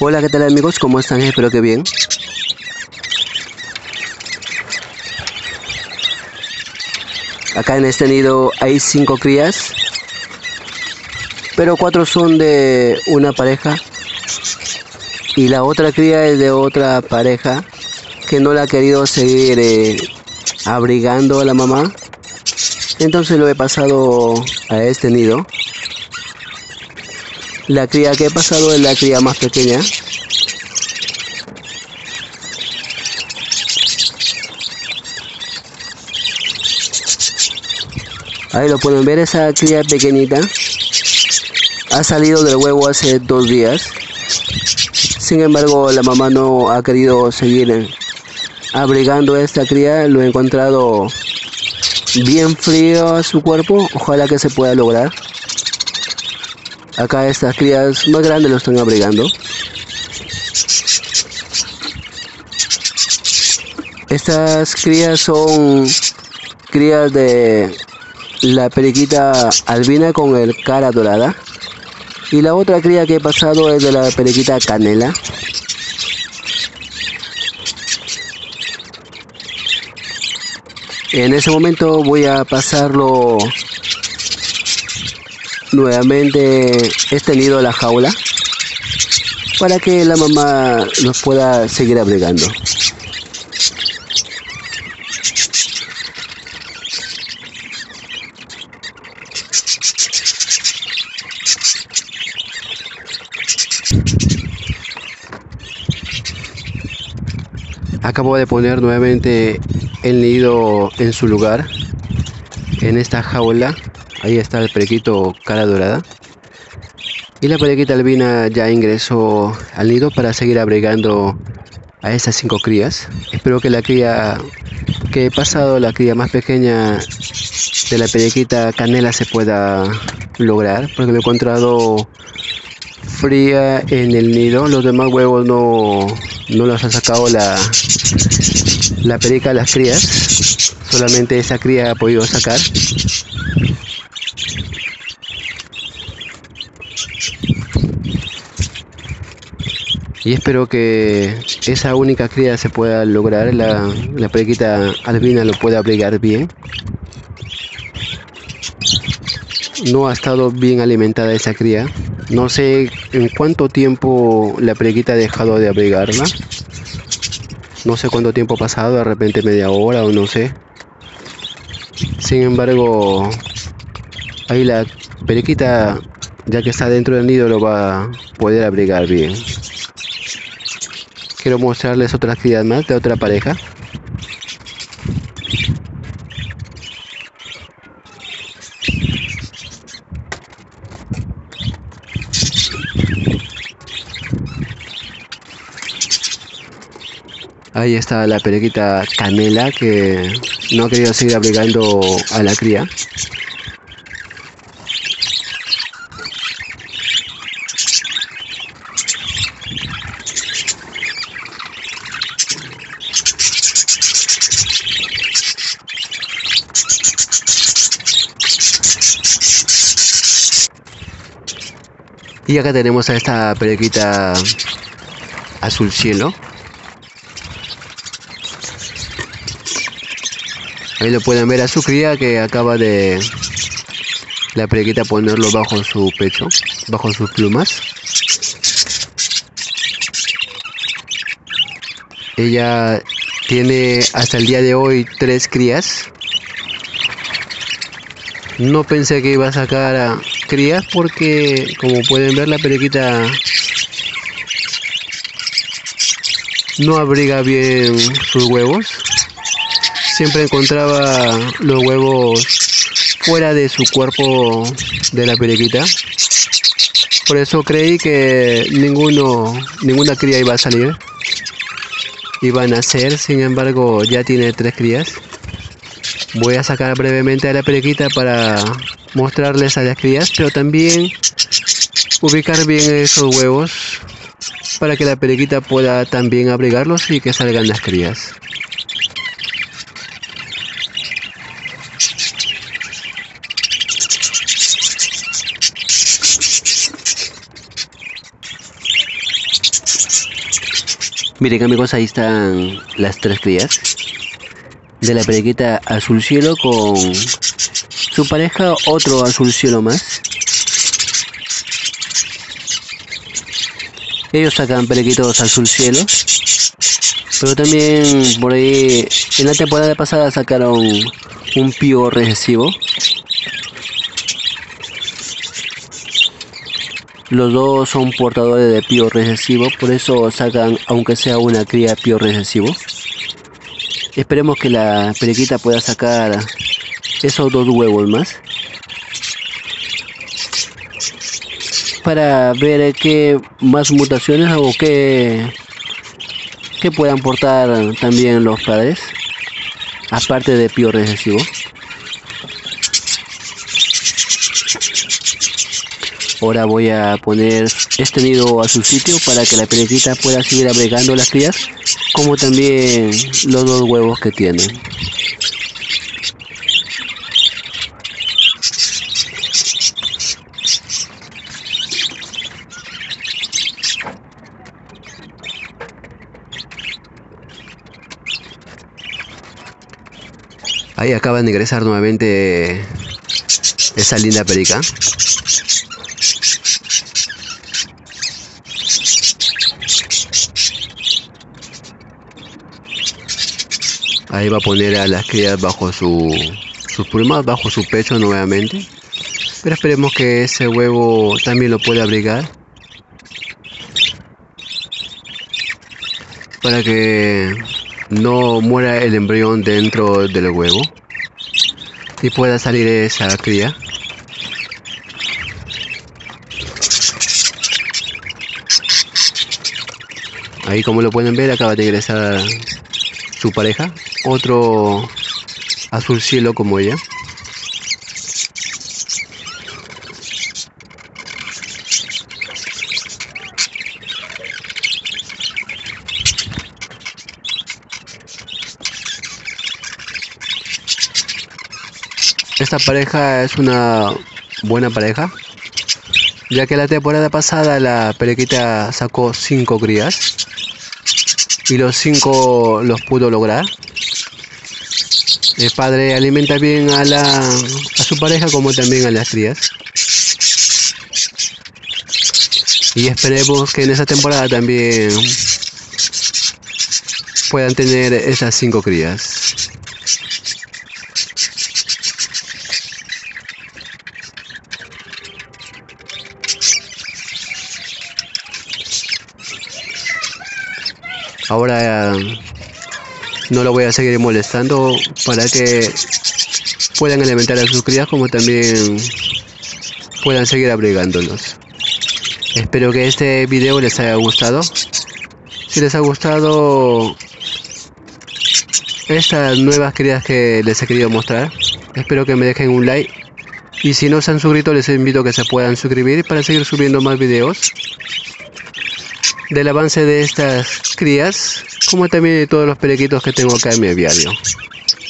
Hola, ¿qué tal amigos? ¿Cómo están? Espero que bien. Acá en este nido hay 5 crías, pero 4 son de una pareja y la otra cría es de otra pareja que no la ha querido seguir abrigando a la mamá. Entonces lo he pasado a este nido. La cría que he pasado es la cría más pequeña. Ahí lo pueden ver, esa cría pequeñita ha salido del huevo hace 2 días. Sin embargo, la mamá no ha querido seguir abrigando a esta cría. Lo he encontrado bien frío a su cuerpo. Ojalá que se pueda lograr. Acá estas crías más grandes lo están abrigando. Estas crías son crías de la periquita albina con el cara dorada. Y la otra cría que he pasado es de la periquita canela. En ese momento voy a pasarlo nuevamente este nido a la jaula para que la mamá los pueda seguir abrigando. Acabo de poner nuevamente el nido en su lugar, en esta jaula. Ahí está el periquito cara dorada. Y la periquita albina ya ingresó al nido para seguir abrigando a estas 5 crías. Espero que la cría que he pasado, la cría más pequeña de la periquita canela, se pueda lograr, porque lo he encontrado fría en el nido. Los demás huevos no los ha sacado la perica de las crías. Solamente esa cría ha podido sacar. Y espero que esa única cría se pueda lograr. La periquita albina lo pueda abrigar bien. No ha estado bien alimentada esa cría. No sé en cuánto tiempo la periquita ha dejado de abrigarla. No sé cuánto tiempo ha pasado, de repente media hora o no sé. Sin embargo, ahí la periquita, ya que está dentro del nido, lo va a poder abrigar bien. Quiero mostrarles otras crías más de otra pareja. Ahí está la periquita canela que no ha querido seguir abrigando a la cría. Y acá tenemos a esta periquita azul cielo. Ahí lo pueden ver a su cría que acaba de la periquita ponerlo bajo su pecho, bajo sus plumas. Ella tiene hasta el día de hoy 3 crías. No pensé que iba a sacar a crías porque, como pueden ver, la periquita no abriga bien sus huevos. Siempre encontraba los huevos fuera de su cuerpo de la periquita. Por eso creí que ninguna cría iba a salir. Iba a nacer, sin embargo ya tiene 3 crías. Voy a sacar brevemente a la periquita para mostrarles a las crías, pero también ubicar bien esos huevos para que la periquita pueda también abrigarlos y que salgan las crías. Miren amigos, ahí están las tres crías de la periquita azul cielo con su pareja, otro azul cielo más. Ellos sacan periquitos azul cielo, pero también por ahí en la temporada pasada sacaron un pío recesivo. Los dos son portadores de pío recesivo, por eso sacan aunque sea una cría pío recesivo. Esperemos que la periquita pueda sacar esos dos huevos más, para ver qué más mutaciones o qué puedan portar también los padres, aparte de pío recesivo. Ahora voy a poner este nido a su sitio para que la periquita pueda seguir agregando las crías, como también los dos huevos que tienen. Ahí acaban de ingresar nuevamente esa linda perica. Ahí va a poner a las crías bajo sus plumas, bajo su pecho nuevamente. Pero esperemos que ese huevo también lo pueda abrigar, para que no muera el embrión dentro del huevo y pueda salir esa cría. Ahí, como lo pueden ver, acaba de ingresar su pareja, otro azul cielo como ella. Esta pareja es una buena pareja, ya que la temporada pasada la periquita sacó 5 crías y los 5 los pudo lograr. El padre alimenta bien a su pareja como también a las crías. Y esperemos que en esa temporada también puedan tener esas 5 crías. Ahora no lo voy a seguir molestando para que puedan alimentar a sus crías como también puedan seguir abrigándolos. Espero que este video les haya gustado. Si les ha gustado estas nuevas crías que les he querido mostrar, espero que me dejen un like. Y si no se han suscrito, les invito a que se puedan suscribir para seguir subiendo más videos del avance de estas crías, como también de todos los periquitos que tengo acá en mi aviario.